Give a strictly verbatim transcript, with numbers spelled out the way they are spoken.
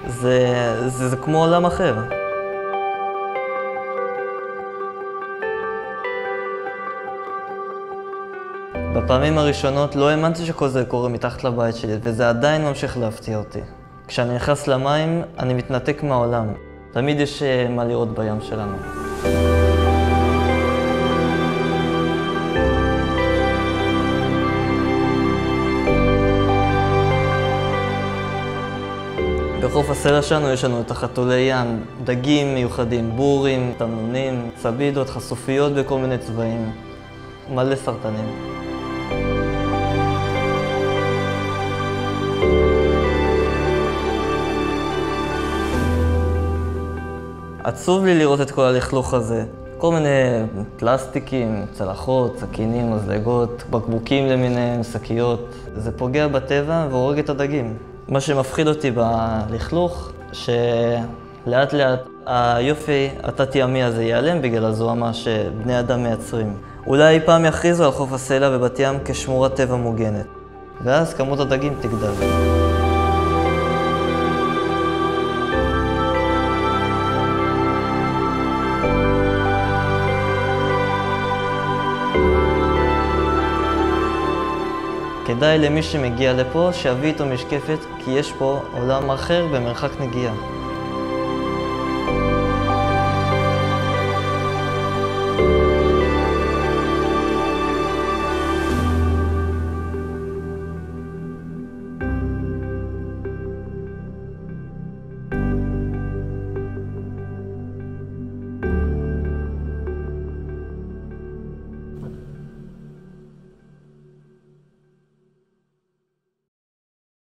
זה, זה, זה כמו עולם אחר. בפעמים הראשונות לא האמנתי שכל זה קורה מתחת לבית שלי, וזה עדיין ממשיך להפתיע אותי. כשאני נכנס למים, אני מתנתק מהעולם. תמיד יש מה לראות בים שלנו. בחוף הסלע שלנו יש לנו את החתולי ים, דגים מיוחדים, בורים, תמנונים, צבידות, חשופיות בכל מיני צבעים, מלא סרטנים. עצוב לי לראות את כל הלכלוך הזה. כל מיני פלסטיקים, צלחות, סכינים, מזלגות, בקבוקים למיניהם, שקיות. זה פוגע בטבע והורג את הדגים. מה שמפחיד אותי בלכלוך, שלאט לאט היופי התת-ימי הזה ייעלם בגלל הזוהמה שבני אדם מייצרים. אולי פעם יכריזו על חוף הסלע ובת ים כשמורת טבע מוגנת, ואז כמות הדגים תגדל. כדאי למי שמגיע לפה שיביא איתו משקפת, כי יש פה עולם אחר במרחק נגיעה.